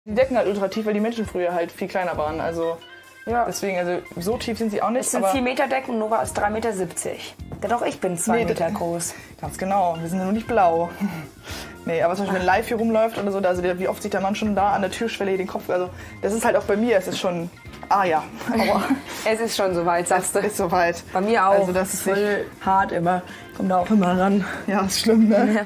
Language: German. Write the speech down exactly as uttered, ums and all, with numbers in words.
Die decken halt ultra tief, weil die Menschen früher halt viel kleiner waren. Also ja. Deswegen, also so tief sind sie auch nicht. Es sind vier Meter Decken und Nova ist drei Meter siebzig. Ja doch, ich bin zwei nee, Meter groß. Ganz genau, wir sind ja nur nicht blau. Nee, aber zum Beispiel, wenn live hier rumläuft oder so, also wie oft sich der Mann schon da an der Türschwelle hier den Kopf, also das ist halt auch bei mir, es ist schon, ah ja. Aber es ist schon soweit, sagst du. Es ist soweit. Bei mir auch. Also das ist voll hart immer, komm da auch immer ran. Ja, ist schlimm, ne? Ja.